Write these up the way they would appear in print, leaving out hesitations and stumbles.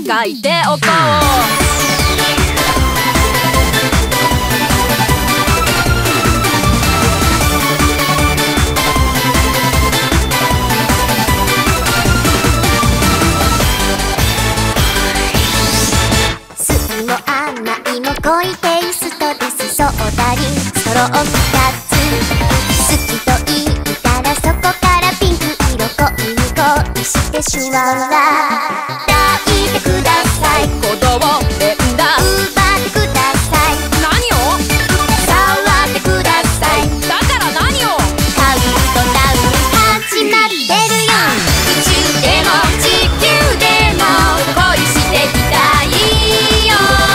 書いておこう。 濃いテイストです。ソーダリンストロー2つ好きと言ったらそこからピンク色恋に恋してシュワワ抱いてください。 鼓動連打奪ってください。 何を触ってください。 だから何をカウントダウン始まってるよ。宇宙でも地球でも恋していたいよ。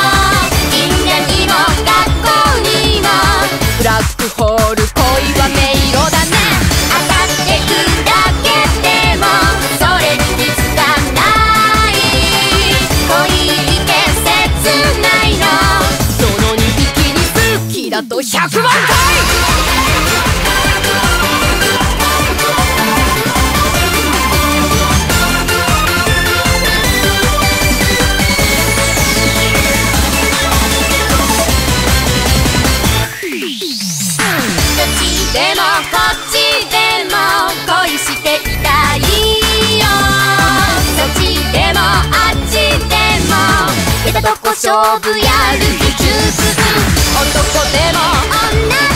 ブラックホール恋は迷路だね。 当たってくだけでもそれに気づかない。恋って切ないの。 どの2匹に好きだと100万回。 でもこっちでも恋していたいよ。そっちでもあっちでも出たとこ勝負やる気十分。男でも女